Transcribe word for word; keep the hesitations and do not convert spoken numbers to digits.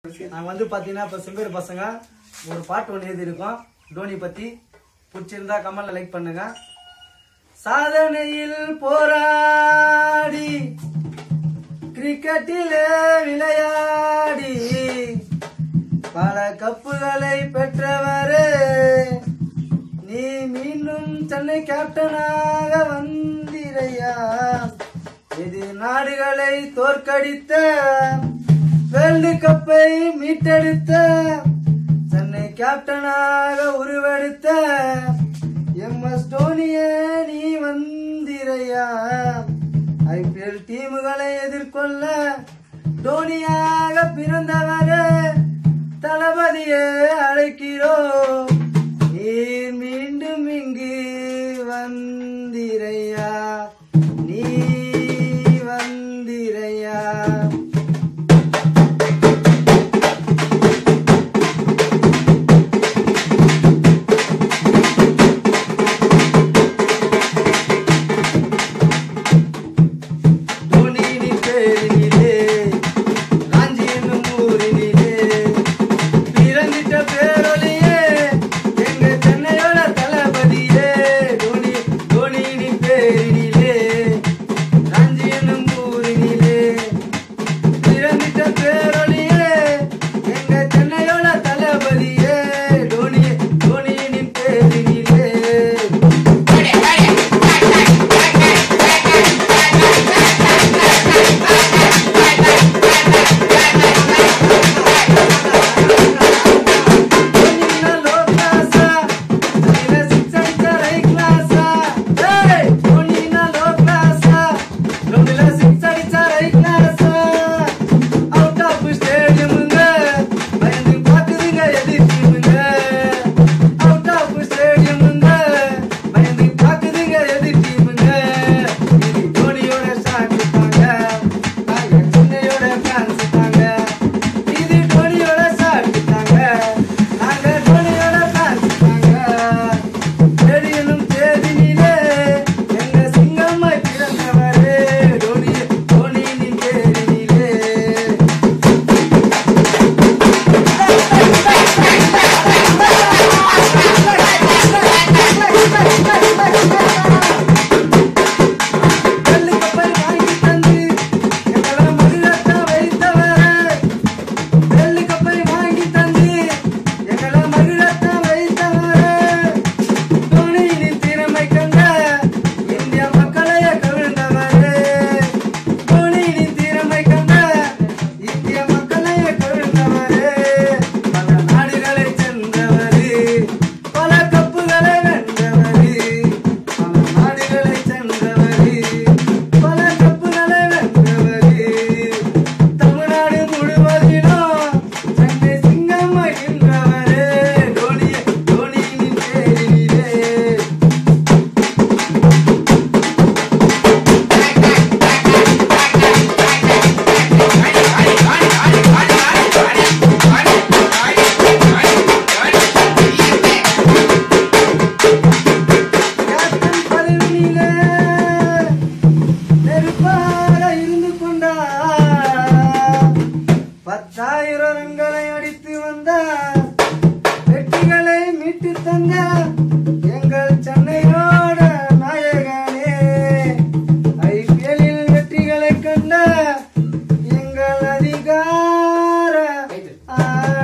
நாங்க வந்து பாத்தீங்கன்னா இப்ப செம்பேர் பசங்க ஒரு பாட்டு ஒன்று எழுதி இருக்கோம் தோனி பத்தி. பிடிச்சிருந்தா கமெண்ட்ல லைக் பண்ணுங்க. சாதனையில் போராடி கிரிக்கெட்டிலே விளையாடி பல கப்புகளை பெற்றவரே, நீ மீண்டும் சென்னை கேப்டனாக வந்திரையா. இது நாடுகளை தோற்கடித்த வேர்ல்டு கப்பை மீட்டெடுத்த சென்னை கேப்டனாக உருவெடுத்த எம் எஸ் தோனியே நீ வந்திரையா. ஐபிஎல் டீமுகளை எதிர்கொள்ள தோனியாக பிறந்தவரே, தளபதியே அழைக்கிறோம், நீ மீண்டும் இங்கு வந்திரையா, நீ வந்திரையா. பத்தாயிரம் ரன்களை அடித்து வந்த வெற்றிகளை மீட்டு தந்த எங்கள் சென்னையோட நாயகனே, ஐபிஎல்லில் வெற்றிகளை கண்ட எங்கள் அதிகார